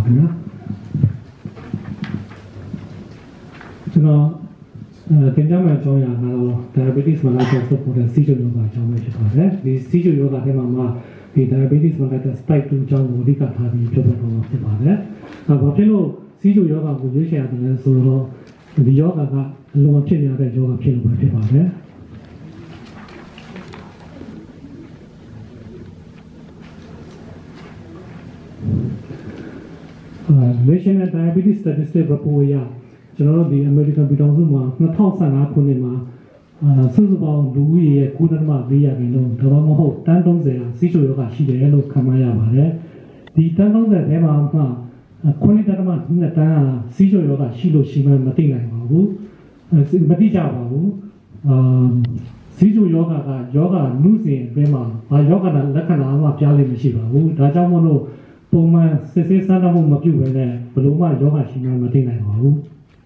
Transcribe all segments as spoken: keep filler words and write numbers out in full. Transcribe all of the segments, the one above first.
ခင်ဗျာကျွန်တော်အဲတင်ပြမယ့်အကြောင်းအရာကတော့ diabetes mellitus ဆိုတဲ့စီးကျူရောဂါအကြောင်းပဲဖြစ်ပါတယ်ဒီစီးကျူရောဂါထဲမှာမှာဒီ diabetes mellitus type two အကြောင်းကိုအဓိကထားပြီးပြောပြတော့မှာဖြစ်ပါတယ်အဲဘာဖြစ်လို့စီးကျူရောဂါကိုရွေးချယ်ရတယ်လဲဆိုတော့ဒီရောဂါကအလွန်ဖြစ်နေတဲ့ရောဂါဖြစ်လို့ပဲဖြစ်ပါတယ်National Diabetes Statistics Report အရကျွန်တော်တို့ဒီ American ပြည်ထောင်စုမှာtwo thousand fifteenခုနှစ်မှာအာစုစုပေါင်းလူဦးရေရဲ့nine point fourရာခိုင်နှုန်းဒါမှမဟုတ်တန်းthirtyဟာစီးကျူရောဂါရှိတယ်လို့ခန့်မှန်းရပါတယ်ဒီတန်းthirtyထဲမှာမှnine point twoတန်းဟာစီးကျူရောဂါရှိလို့ရှိမှမသိနိုင်ပါဘူးမသိကြပါဘူးအာစီးကျူရောဂါကယောဂနုစဉ်အတွင်းမှာဘာယောဂလက္ခဏာမှပြားလို့မရှိပါဘူးဒါကြောင့်မို့လို့ပုံမှန်စစ်စစ်စမ်းသပ်မှုမပြုဘဲနဲ့ဘယ်လိုမှယောဂရှိမှမသိနိုင်ပါဘူး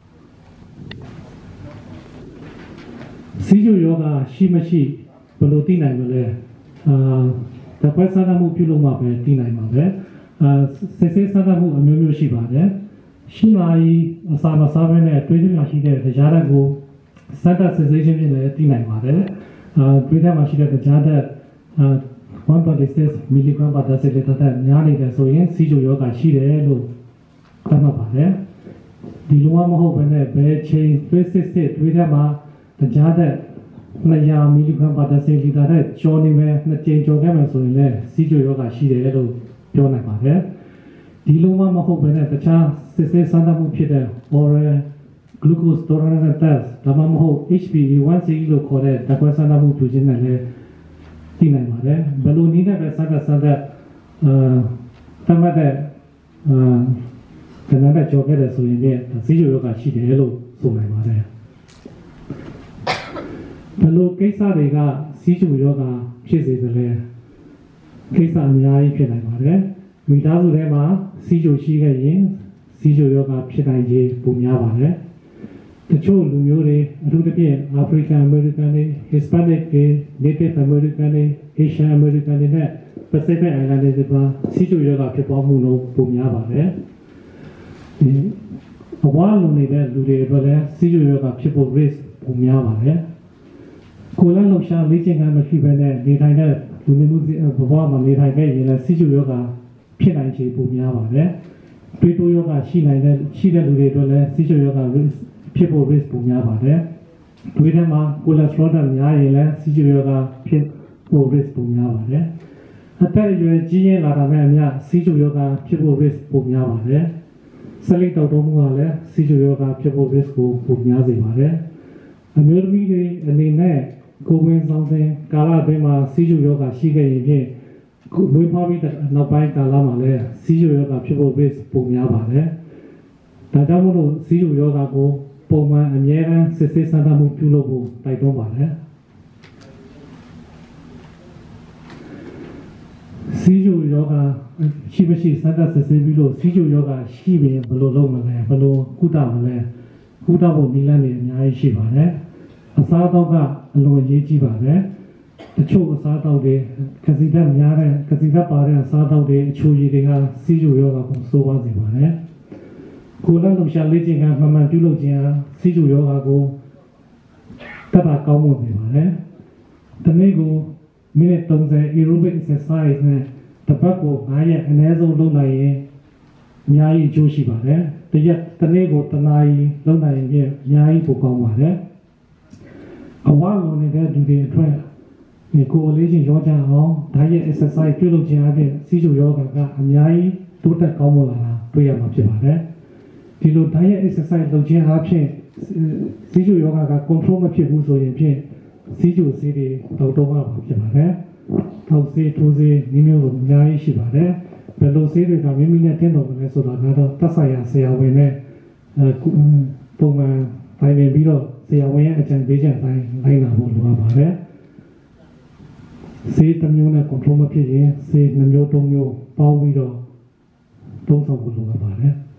စီးကျူယောဂရှိမရှိဘယ်လိုသိနိုင်မလဲအာတပတ်စမ်းသပ်မှုပြုလို့မှပဲသိနိုင်ပါပဲအာစစ်စစ်စမ်းသပ်မှုအမျိုးမျိုးရှိပါတယ်ရှိမာကြီးအစာမစားဘဲနဲ့တွေးကြည့်မှရှိတဲ့တရားဓာတ်ကိုစမ်းသပ်စစ်ဆေးခြင်းဖြင့်လည်းသိနိုင်ပါတယ်အာတွေးကြည့်မှရှိတဲ့တရားဓာတ်အာone point six milligram per deciliter တဲ့များနေတယ်ဆိုရင်စီးကျူရောဂါရှိတယ်လို့သတ်မှတ်ပါတယ်ဒီလိုမှမဟုတ်ဘဲနဲ့ဘယ်ချိန်တွေးစစ်စစ်တွေးတဲ့မှာတရားတဲ့two hundred milligram per deciliter တဲ့ကျော်နေမယ်နှစ်ကြိမ်ကျော်ခဲ့မယ်ဆိုရင်လည်းစီးကျူရောဂါရှိတယ်လို့ပြောနိုင်ပါတယ်ဒီလိုမှမဟုတ်ဘဲနဲ့တခြားစစ်စစ်စမ်းသပ်မှုဖြစ်တဲ့ oral glucose tolerance test ဒါမှမဟုတ် H b A one C လို့ခေါ်တဲ့ဓာတ်ခွဲစမ်းသပ်မှုပြုခြင်းနဲ့လည်းသိနိုင်ပါတယ်ဘယ်လိုနည်းနဲ့ပဲစမ်းသပ်စမ်းသပ်အာတမတ်တဲ့အာခဏနဲ့ကြော်ခဲ့တယ်ဆိုရင်လည်းစီးကျူရောဂါရှိတယ်လို့ဆိုနိုင်ပါတယ်ဘယ်လိုကိစ္စတွေကစီးကျူရောဂါဖြစ်စေတယ်လဲကိစ္စအများကြီးဖြစ်နိုင်ပါတယ်မိသားစုထဲမှာစီးကျူရှိခဲ့ရင်စီးကျူရောဂါဖြစ်နိုင်ခြေပိုများပါတယ်တချို့လူမျိုးတွေအထူးသဖြင့် African American တွေ Hispanic တွေ Native American တွေ Asian American တွေနဲ့ Pacific Islander တွေပါစီးကျူရောဂါဖြစ်ပေါ်မှုနှုန်းပိုများပါတယ်ဒီအဝါလုံးနေတဲ့လူတွေအတွက်လည်းစီးကျူရောဂါဖြစ်ဖို့ risk ပိုများပါတယ်ကိုယ်လည်းလှုပ်ရှားလေ့ကျင့်ခန်းမရှိဘဲနဲ့နေထိုင်တဲ့လူနေမှုဘဝမှာနေထိုင်ခဲ့ရင်လည်းစီးကျူရောဂါဖြစ်နိုင်ခြေပိုများပါတယ်တွေးတိုးရောဂါရှိနိုင်တဲ့ရှိတဲ့လူတွေအတွက်လည်းစီးကျူရောဂါ risk ဖြစ်ဖို့ risk ပိုများပါတယ်တွေးထဲမှာ cholesterol ဓာတ်များရင်လည်းစီးကျူရောဂါဖြစ်ဖို့ risk ပိုများပါတယ်အသက်အရွယ်ကြီးရင်လာတာနဲ့အမျှစီးကျူရောဂါဖြစ်ဖို့ risk ပိုများပါတယ်ဆက်လက်တောက်တုံးမှုကလည်းစီးကျူရောဂါဖြစ်ဖို့ risk ကိုပိုများစေပါတယ်အမျိုးသမီးတွေအနေနဲ့ကိုယ်ဝင်ဆောင်တဲ့ကာလအတွင်းမှာစီးကျူရောဂါရှိခဲ့ရင်ဖြင့်မွေးဖွားပြီးနောက်ပိုင်းကာလမှာလည်းစီးကျူရောဂါဖြစ်ဖို့ risk ပိုများပါတယ်ဒါကြောင့်မို့လို့စီးကျူရောဂါကိုပုံမှန်အမြဲတမ်းစစ်ဆေးစမ်းသပ်မှုပြုလုပ်ဖို့တိုက်တွန်းပါတယ်စီးကျူရောဂါရှိမရှိစမ်းသပ်စစ်ဆေးပြီးလို့စီးကျူရောဂါရှိရင်ဘယ်လိုလုပ်မလဲဘယ်လိုကုသမလဲကုသဖို့နည်းလမ်းတွေအများကြီးရှိပါတယ်အစားအသောက်ကအလွန်အရေးကြီးပါတယ်တချို့အစားအသောက်တွေကစီဓာတ်များတဲ့ကစီဓာတ်ပါတဲ့အစားအသောက်တွေအချိုရည်တွေကစီးကျူရောဂါကိုဆိုးပါစေပါတယ်ကိုယ်လည်းလှုပ်ရှားလေ့ကျင့်ခန်းမှန်မှန်ပြုလုပ်ခြင်းဟာစီးကျူရောဂါကိုတတ်တာကောင်းမွန်စေပါတယ်။ဒီနေ့ကိုမိနစ်thirty aerobic exercise နဲ့တစ်ပတ်ကိုfiveရက်အနည်းဆုံးလုပ်နိုင်ရင်အများကြီးအကျိုးရှိပါတယ်။တစ်ရက်တစ်နေ့ကိုတစ်နာရီလုပ်နိုင်ရင်အများကြီးပိုကောင်းပါတယ်။အဝါလုံးနေတဲ့လူတွေအတွက်ဒီကိုယ်လေးချင်းရောကြအောင်ဒါရက် exercise ပြုလုပ်ခြင်းအပြင်စီးကျူရောဂါကအများကြီးတိုးတက်ကောင်းမွန်လာတာတွေ့ရမှာဖြစ်ပါတယ်။ဒီလို diet exercise လုပ်ခြင်းအပြင်စီးကျူယောဂက control မဖြစ်ဘူးဆိုရင်ဖြင့်စီးကျူဆေးတွေတော့တော့မှာဖြစ်ပါတယ်။ထောက်ဆေးထိုးဆေးနည်းမျိုးစုံအများကြီးရှိပါတယ်။ဘယ်လိုဆေးတွေကမိမိနဲ့တင်းတော်မလဲဆိုတာကတော့သက်ဆိုင်ရာဆရာဝန်နဲ့အဲပုံမှန်တိုင်းပင်ပြီးတော့ဆရာဝန်ရဲ့အကြံပေးချက်တိုင်းလိုက်နာဖို့လိုအပ်ပါတယ်။ဆေးတစ်မျိုးနဲ့ control မဖြစ်ရင်ဆေးနှစ်မျိုးသုံးမျိုးပေါင်းပြီးတော့သုံးဆောင်ဖို့လိုအပ်ပါတယ်။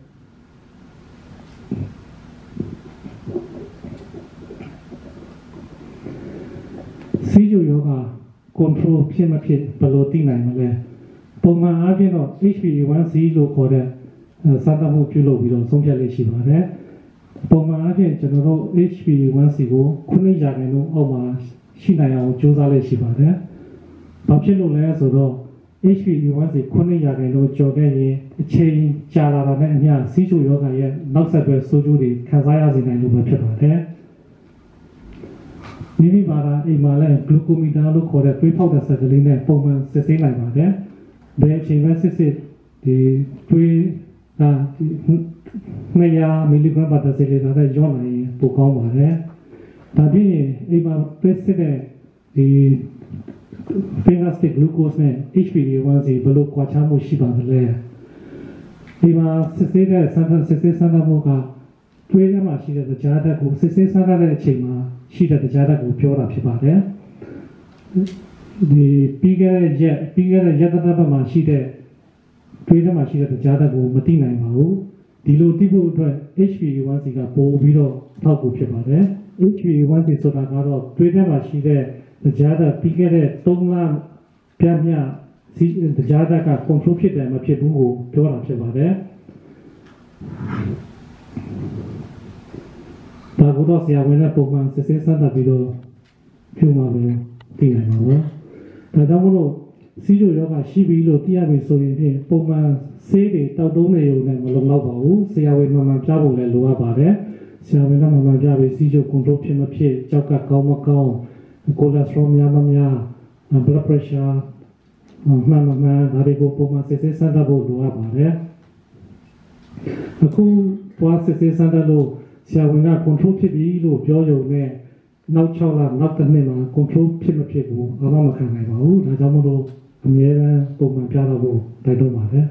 စီးကျူရောဂါ control ဖြစ်မဖြစ်ဘယ်လိုသိနိုင်မလဲပုံမှန်အားဖြင့်တော့ H b A one C လို့ခေါ်တဲ့စမ်းသပ်မှုပြုလုပ်ပြီးတော့ဆုံးဖြတ်လေးရှိပါတယ်ပုံမှန်အားဖြင့်ကျွန်တော်တို့ H P A one C ကိုခုနှစ်ရာခိုင်နှုန်းအောက်မှာရှိနိုင်အောင်ကြိုးစားလေးရှိပါတယ်ဘာဖြစ်လို့လဲဆိုတော့ H P A one C ခုနှစ်ရာခိုင်နှုန်းကျော်ခဲ့ရင်အချိန်ကြာလာတာနဲ့အမျှဆီးချိုယောဂရဲ့နောက်ဆက်တွဲဆိုးကျိုးတွေခံစားရစေနိုင်လို့ပဲဖြစ်ပါတယ်မိမိဘာသာအိမ်မှာလည်း glucometer လို့ခေါ်တဲ့သွေးဖောက်တဲ့စက်ကလေးနဲ့ပုံမှန်စစ်ဆေးနိုင်ပါတယ်ဘယ်အချိန်မှစစ်စစ်ဒီသွေးကနှစ်ရာမီလီဂရမ်ပတ်သက်စေလေးတဲ့ရောနိုင်ရင်ပိုကောင်းပါတယ်ဒါပြင်အိမ်မှာသွေးစစ်တဲ့ဒီ finger stick glucose နဲ့ H P A one C ဘယ်လိုကွာခြားမှုရှိပါသလဲဒီမှာစစ်ဆေးတဲ့စမ်းသပ်စစ်ဆေးစမ်းသပ်မှုကသွေးထဲမှာရှိတဲ့ကြားဓာတ်ကိုစစ်ဆေးစမ်းသပ်တဲ့အချိန်မှာရှိတဲ့ကြားဓာတ်ကိုပြောတာဖြစ်ပါတယ်ဒီပြီးခဲ့တဲ့ရက်ပြီးခဲ့တဲ့ရက်သက်သက်မှာရှိတဲ့သွေးထဲမှာရှိတဲ့ကြားဓာတ်ကိုမသိနိုင်ပါဘူးဒီလိုသိဖို့အတွက် H P A one C ကပိုပြီးတော့ထောက်ကူဖြစ်ပါတယ် H P A one C ဆိုတာကတော့သွေးထဲမှာရှိတဲ့ကြားဓာတ်ပြီးခဲ့တဲ့သုံးလပြည့်မြစီကြားဓာတ်က control ဖြစ်တယ်မဖြစ်ဘူးကိုပြောတာဖြစ်ပါတယ်ဒါကိုတော့ဆရာဝန်နဲ့ပုံမှန်စစ်ဆေးစမ်းသပ်ပြီးတော့ပြုမှာပဲသိနိုင်ပါဘူးဒါကြောင့်မို့လို့ဆီးချိုယောဂရှိပြီလို့သိရပြီဆိုရင်ဖြင့်ပုံမှန်ဆေးတွေတောက်သုံးနေုံနဲ့မလုံလောက်ပါဘူးဆရာဝန်မှန်မှန်ပြဖို့လည်းလိုအပ်ပါတယ်ဆရာဝန်ကမှန်မှန်ပြပြီးဆီးချို control ဖြစ်မဖြစ်ကြောက်ကကောင်းမကောင်း cholesterol များမများ blood pressure မှန်မှန်ဒါတွေကိုပုံမှန်စစ်ဆေးစမ်းသပ်ဖို့လိုအပ်ပါတယ်အခုပွားစစ်ဆေးစမ်းသပ်လို့ဆရာဝန်က control ဖြစ်ပြီလို့ပြောရုံနဲ့နောက်၆လနောက်တစ်နှစ်မှာ control ဖြစ်မဖြစ်ဘူးဘာမှမခံနိုင်ပါဘူးဒါကြောင့်မို့လို့အမြဲတမ်းပုံမှန်ပြတော့ဖို့တိုက်တွန်းပါတယ်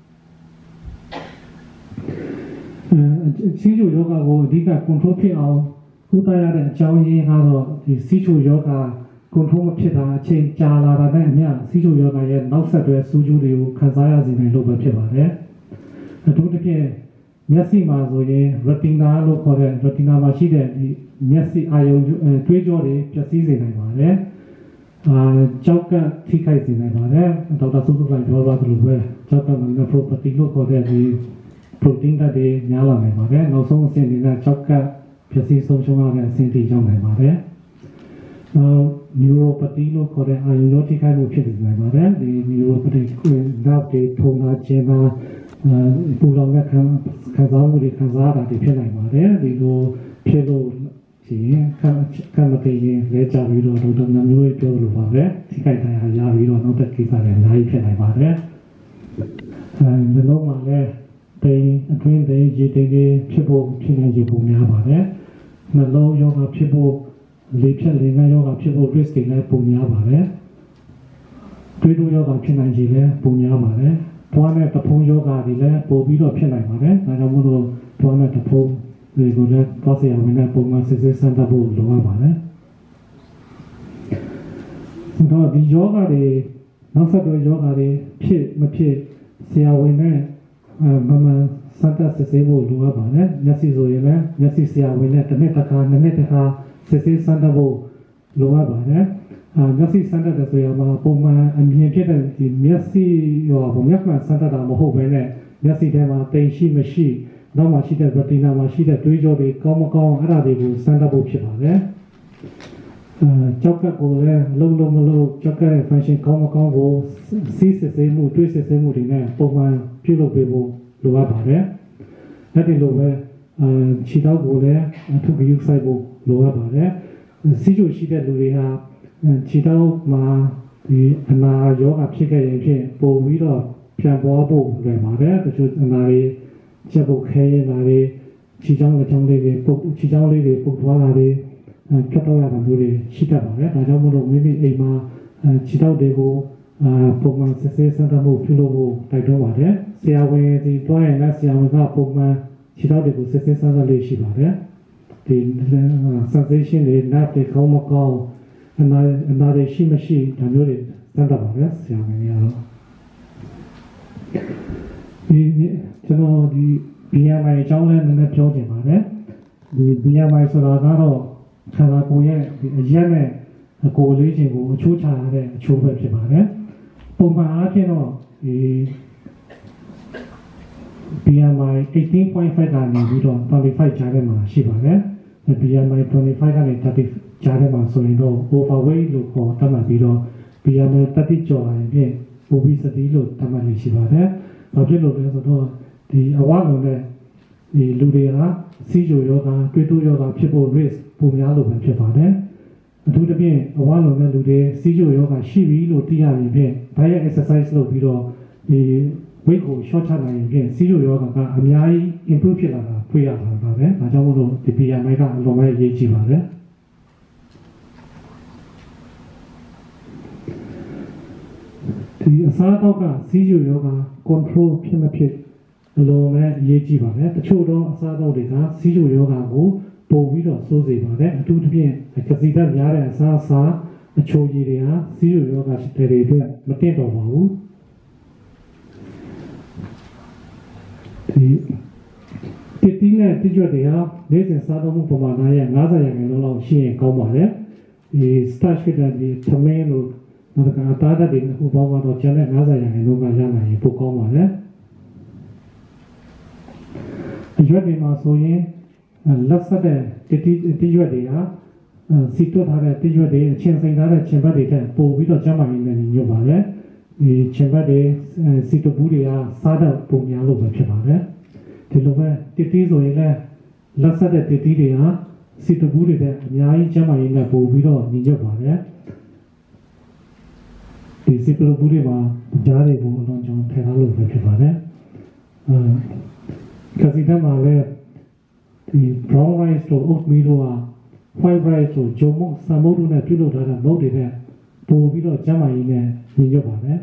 အဲဆီးချိုယောဂကိုအဓိက control ဖြစ်အောင်ကုသရတဲ့အကြောင်းရင်းကတော့ဒီဆီးချိုယောဂ control မဖြစ်တာအချိန်ကြာလာတာနဲ့အမျှဆီးချိုယောဂရဲ့နောက်ဆက်တွဲဆိုးကျိုးတွေကိုခံစားရစေနိုင်လို့ပဲဖြစ်ပါတယ်အထူးသဖြင့်မျက်စိမှာဆိုရင် retina လို့ခေါ်တဲ့ retina မှာရှိတဲ့ဒီမျက်စိအာရုံတွေးကြောတွေပျက်စီးစေနိုင်ပါတယ်အာကြောက်ကထိခိုက်စေနိုင်ပါတယ်ဒေါက်တာစုစုကပြောသွားသလိုပဲကြောက်ကမှာ nephropathy လို့ခေါ်တဲ့ဒီ protein တွေများလာနိုင်ပါတယ်နောက်ဆုံးအဆင့်တွေကကြောက်ကပျက်စီးဆုံးရှုံးရတဲ့အဆင့်ထိရောက်နိုင်ပါတယ်အာ neuropathy လို့ခေါ်တဲ့အာရုံကြောထိခိုက်မှုဖြစ်နိုင်ပါတယ်ဒီ neuropathy ကိုနောက်တွေထုံတာကျင်းတာပူလောင်တဲ့ခံခံစားမှုတွေခံစားရတာဖြစ်နိုင်ပါတယ်ဒီလိုဖြစ်လို့ရှိရင်ခံခံမသိရင်လဲကြပြီးတော့ဒေါက်တာနမျိုးရေးပြောလို့ပါပဲထိခိုက်တရားရပြီးတော့နောက်တဲ့ကိစ္စတွေအများကြီးဖြစ်နိုင်ပါတယ်အဲဒီလိုမှလည်းတိမ်အတွင်းတိမ်ရေတိမ်တွေဖြစ်ဖို့ဖြစ်နိုင်ခြေပုံများပါတယ်နှလုံးယောဂဖြစ်ဖို့လေဖြတ်လေငန်းယောဂဖြစ်ဖို့ risk တွေလည်းပုံများပါတယ်တွေးတိုးယောဂဖြစ်နိုင်ခြေလည်းပုံများပါတယ်ဘွားနဲ့တဖုံးယောဂတွေလည်းပို့ပြီးတော့ဖြစ်နိုင်ပါတယ်ဒါကြောင့်မို့လို့ဘွားနဲ့တဖုံးတွေကိုလည်းတော့ဆရာဝန်နဲ့ပုံမှန်စစ်ဆေးစမ်းသပ်ဖို့လိုအပ်ပါတယ်တော့ဒီယောဂတွေနောက်ဆက်တွဲယောဂတွေဖြစ်မဖြစ်ဆရာဝန်နဲ့မမှန်စမ်းသပ်စစ်ဆေးဖို့လိုအပ်ပါတယ်မျက်စိဆိုရင်လည်းမျက်စိဆရာဝန်နဲ့တစ်နှစ်တစ်ခါနှစ်နှစ်တစ်ခါစစ်ဆေးစမ်းသပ်ဖို့လိုအပ်ပါတယ်အာမျက်စိစမ်းသပ်တဲ့ဆိုရမှာပုံမှန်အမြင်ဖြစ်တဲ့ဒီမျက်စိရောပုံမျက်မှန်စမ်းသပ်တာမဟုတ်ဘဲနဲ့မျက်စိထဲမှာတိမ်ရှိမရှိနောက်မှရှိတဲ့ retina မှာရှိတဲ့တွေးကြောတွေကောင်းမကောင်းအဲ့ဒါတွေကိုစမ်းသပ်ဖို့ဖြစ်ပါတယ်အာကြောက်ကကိုလည်းလုံးလုံးမလို့ကြောက်ကရဲ့ function ကောင်းမကောင်းကိုစီးစစ်ဆေးမှုတွေးစစ်ဆေးမှုတွေနဲ့ပုံမှန်ပြုလုပ်ပေးဖို့လိုအပ်ပါတယ်အဲ့ဒီလိုပဲအာခြေထောက်ကိုလည်းအထူးဂရုစိုက်ဖို့လိုအပ်ပါတယ်စီးချိုရှိတဲ့လူတွေဟာခြေထောက်မှာဒီအနာရောဂါဖြစ်ခဲ့ရင်ဖြင့်ပိုပြီးတော့ပြန်ပေါ်ဖို့လွယ်ပါတယ်တချို့အနာတွေချက်ပုတ်ခဲရတာတွေခြေချောင်းလက်ချောင်းလေးတွေပုတ်ခြေချောင်းလေးတွေပုတ်သွားတာတွေဖြတ်တော့ရတာမျိုးတွေရှိတတ်ပါတယ်ဒါကြောင့်မို့လို့မိမိအိမ်မှာခြေထောက်တွေကိုအာပုံမှန်စစ်ဆေးစမ်းသပ်မှုပြုလုပ်ဖို့တိုက်တွန်းပါတယ်ဆရာဝန်ဒီတွားရင်လည်းဆရာဝန်ကပုံမှန်ခြေထောက်တွေကိုစစ်ဆေးစမ်းသပ်လေးရှိပါတယ်ဒီ sensation တွေ nerve တွေကောင်းမကောင်းအနာအနာတွေရှိမရှိဒါမျိုးတွေစမ်းသပ်ပါတယ်ဆရာဝန်ကတော့ဒီကျွန်တော်ဒီ B M I အကြောင်းလည်းနည်းနည်းပြောချင်ပါတယ်ဒီ B M I ဆိုတာကတော့ခန္ဓာကိုယ်ရဲ့ဒီအရက်နဲ့အကိုယ်လေးခြင်းကိုအချိုးချရတဲ့အချိုးပဲဖြစ်ပါတယ်ပုံမှန်အားဖြင့်တော့ဒီ B M I eighteen point fiveကနေပြီးတော့twenty-fiveကြားထဲမှာရှိပါတယ် B M I twenty-fiveကနေthirtyကြားထဲမှာဆိုရင်တော့ overweight လို့ခေါ်သတ်မှတ်ပြီးတော့ B M I thirtyကျော်လာရင်ဖြင့် obesity လို့သတ်မှတ်လို့ရှိပါတယ်။ဘာဖြစ်လို့လဲဆိုတော့ဒီအဝလုံးနဲ့ဒီလူတွေဟာစီးကျိုယောဂတွေးတိုးယောဂဖြစ်ဖို့ risk ပိုများလို့ပဲဖြစ်ပါတယ်။အထူးသဖြင့်အဝလုံးနဲ့လူတွေစီးကျိုယောဂရှိပြီလို့သိရရင်ဖြင့် diet exercise လုပ်ပြီးတော့ဒီ weight ကို short ချနိုင်ရင်ဖြင့်စီးကျိုယောဂကအများကြီး improve ဖြစ်လာတာတွေ့ရတာပါပဲ။ဒါကြောင့်မို့လို့ဒီ B M I ကအလွန်ပဲအရေးကြီးပါတယ်။ဒီအစားအသောက်ကစီးကျိုယောဂ control ဖြစ်မဖြစ်အလွန်ပဲအရေးကြီးပါတယ်တချို့တော့အစားအသောက်တွေကစီးကျိုယောဂကိုပိုပြီးတော့စိုးစေပါတယ်အထူးသဖြင့်ကစီဓာတ်များတဲ့အစားအစာအချိုရည်တွေဟာစီးကျိုယောဂတွေအတွက်မတင့်တော်ပါဘူးဒီတိတိနဲ့တိကျတွေဟာနေ့စဉ်စားသုံးမှုပမာဏရဲ့ninetyရာခိုင်နှုန်းလောက်ရှိရင်ကောင်းပါတယ်ဒီ starch ဖြစ်တဲ့ဒီသမင်းလို့နောက်ကအသားဓာတ်တွေဟိုဘောကတော့ကျန်တဲ့ninetyရာခိုင်နှုန်းကရနိုင်ရင်ပိုကောင်းပါတယ်အရွက်တွေမှာဆိုရင်လက်ဆက်တဲ့တိတိတိရွက်တွေဟာစီတွတ်ထားတဲ့တိရွက်တွေအချင်းစိန်ထားတဲ့ချင်ဘတ်တွေထက်ပိုပြီးတော့ကျန်းမာရေးနဲ့ညွတ်ပါတယ်ဒီချင်ဘတ်တွေစီတွတ်ဘူးတွေကစားတဲ့ပုံများလို့ပဲဖြစ်ပါတယ်ဒီလိုပဲတိတိဆိုရင်လည်းလက်ဆက်တဲ့တိတိတွေဟာစီတွတ်ဘူးတွေတဲ့အများကြီးကျန်းမာရေးနဲ့ပိုပြီးတော့ညွတ်ပါတယ်ဒီစီတွတ်ဘူးတွေမှာဓာတ်တွေကိုအလွန်ကြောင့်ထည့်ထားလို့ပဲဖြစ်ပါတယ်အဲကစီဓာတ်မှာလည်းဒီ brown rice တို့ oatmeal တို့ဟာ white rice တို့ဂျုံမုတ်ဆန်မုတ်တို့နဲ့ပြုလုပ်ထားတဲ့မုတ်တွေနဲ့ပို့ပြီးတော့ကျန်းမာရေးနဲ့ညီညွတ်ပါတယ်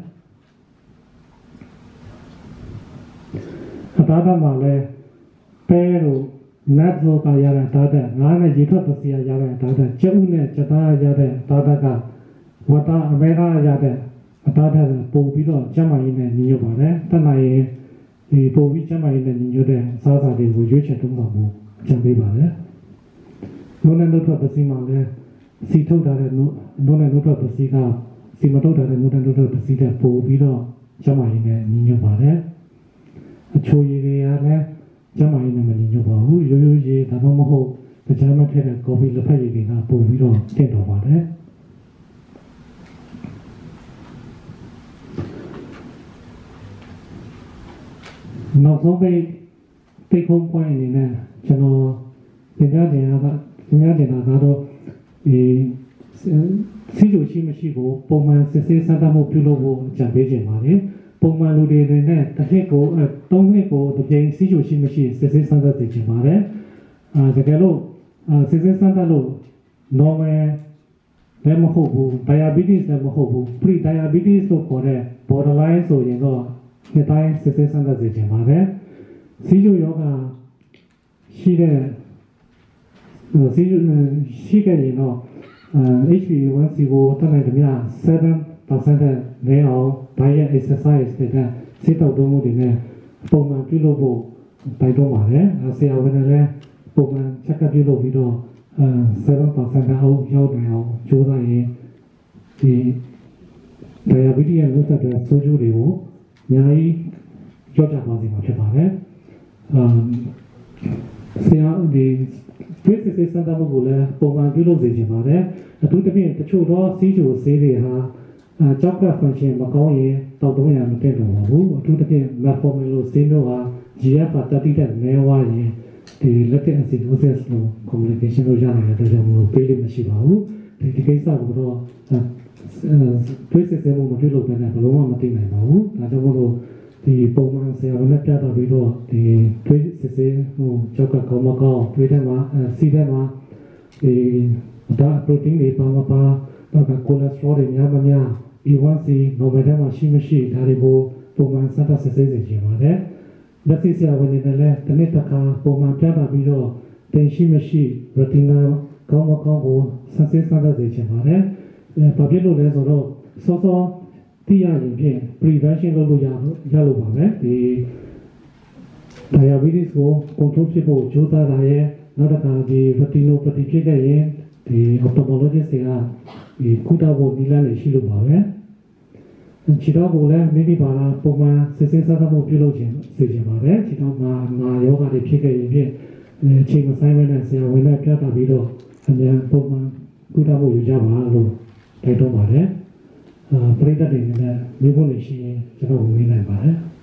အသားဓာတ်မှာလည်းပဲတို့ nut တို့ကရတဲ့ဓာတ်ဓာတ်ငါးနဲ့ရေထွက်ပစ္စည်းရတဲ့ဓာတ်ဓာတ်ကျဥနဲ့ကျသားရတဲ့ဓာတ်ဓာတ်ကဝတ်သားအမဲသားရတဲ့အသားဓာတ်ပို့ပြီးတော့ကျန်းမာရေးနဲ့ညီညွတ်ပါတယ်တတ်နိုင်ရင်ဒီပို့ပြီးကျန်းမာရေးနဲ့ညီညွတ်တဲ့စားစာတွေကိုရွေးချယ်သုံးဆောင်ဖို့ကြံပေးပါတယ်။နိုးနဲ့နှုတ်ထွက်ပစ္စည်းမှာလည်းစီထုတ်ထားတဲ့နိုးနိုးနဲ့နှုတ်ထွက်ပစ္စည်းကစီမထုတ်ထားတဲ့နိုးနဲ့နှုတ်ထွက်ပစ္စည်းတွေပို့ပြီးတော့ကျန်းမာရေးနဲ့ညီညွတ်ပါတယ်။အချိုရည်တွေကလည်းကျန်းမာရေးနဲ့မညီညွတ်ပါဘူး။ရိုးရိုးရည်ဒါမှမဟုတ်ကြားမထည့်တဲ့ကော်ဖီလက်ဖက်ရည်တွေကပို့ပြီးတော့တင့်တော်ပါတယ်။နောက်ဆုံးပိတ်တိတ်ခုံးပွိုင်းအနေနဲ့ကျွန်တော်သင်ကြားတင်တာကသင်ကြားတင်တာကတော့ဒီစီဂျိုရှိမရှိကိုပုံမှန်စစ်ဆေးစမ်းသပ်မှုပြုလုပ်ဖို့ကြံပေးခြင်းပါတယ်ပုံမှန်လူတွေတွေနဲ့တစ်နှစ်ကိုသုံးနှစ်ကိုတစ်ကြိမ်စီဂျိုရှိမရှိစစ်ဆေးစမ်းသပ်ခြင်းပါတယ်အာတကယ်လို့စစ်ဆေးစမ်းသပ်လို့ normal လည်းမဟုတ်ဘူး diabetes လည်းမဟုတ်ဘူး pre diabetes လို့ခေါ်တဲ့ borderline ဆိုရင်တော့နှစ်တိုင်းစစ်ဆေးစမ်းသပ်စေချင်ပါတယ်စီးကျိုယောဂရှိတဲ့စီးရှိခဲ့ရင်တော့ H b A one C ကိုတနိုင်သမျှseven percent နဲ့အောင် diet exercise တွေနဲ့စိတ်တော်တုံးမှုတွေနဲ့ပုံမှန်ပြုလုပ်ဖို့တိုက်တွန်းပါတယ်ဆရာဝန်တွေလည်းပုံမှန် check up ပြုလုပ်ပြီးတော့seven percent အောက်ရောက်နေအောင်ကြိုးစားရင်ဒီ diabetes ရဲ့လက်သက်တဲ့ဆိုးကျိုးတွေကိုအများကြီးကြောက်ကြပါစေမှာဖြစ်ပါတယ်။အမ်ဆရာဒီ face face စံတမ်းကိုလည်းပုံမှန်ပြုလုပ်စေချင်ပါတယ်။အထူးသဖြင့်တချို့သောစီးကျိုဆေးတွေဟာကြောက်က function မကောင်းရင်တောက်သုံးရမတည့်တော့ပါဘူး။အထူးသဖြင့် metformin လို့ဆေးမျိုးဟာ G F R thirty တဲ့နည်းဝါရင်ဒီ lactic acidosis လို့ communication လို့ရနိုင်တဲ့အတွက်ကြောင့်မို့ပေးလို့မရှိပါဘူး။ဒီဒီကိစ္စကိုတော့တွေးစစ်ဆေးမှုမပြုလုပ်ဘဲနဲ့ဘယ်လိုမှမသိနိုင်ပါဘူး။ဒါကြောင့်မို့လို့ဒီပုံမှန်ဆရာဝန်နဲ့ပြသပြီးတော့ဒီတွေးစစ်ဆေးမှုကြောက်ကကောင်းမကောင်းတွေးတဲ့မှာစီးတဲ့မှာဒီဒါ protein တွေပါမပါတော့ cholesterol တွေများမများ A one C normal တဲ့မှာရှိမရှိဒါတွေကိုပုံမှန်စမ်းသပ်စစ်ဆေးစေချင်ပါတယ်။လက်ရှိဆရာဝန်တွေလည်းဒီနေ့တစ်ခါပုံမှန်ပြသပြီးတော့တင်ရှိမရှိ retina ကောင်းမကောင်းကိုစစ်ဆေးစမ်းသပ်စေချင်ပါတယ်။ဘာဖြစ်လို့လဲဆိုတော့စောစောသိရရင်ဖြင့် prevention လုပ်လို့ရရလို့ပါပဲဒီ diabetes ကို control ဖြစ်ဖို့ကြိုးစားတာရဲ့နောက်တစ်ခါဒီ retinopathy ဖြစ်ခဲ့ရင်ဒီ ophthalmologist တွေကဒီကုသဖို့နည်းလမ်းတွေရှိလို့ပါပဲခြေတော့ကိုလည်းမိမိပါလာပုံမှန်စစ်စစ်စားစားမှုပြုလုပ်ခြင်းသိချင်ပါပဲခြေတော့မှာမာယောဂတွေဖြစ်ခဲ့ရင်ဖြင့်ချိန်မဆိုင်မဲ့ဆရာဝန်နဲ့ပြသပြီးတော့အများပုံမှန်ကုသမှုယူကြပါလို့တိုက်တွန်းပါတယ်အာပရိသတ်တွေနဲ့မိဖို့လို့ရှိရင်ကျွန်တော်ဝင်နိုင်ပါတယ်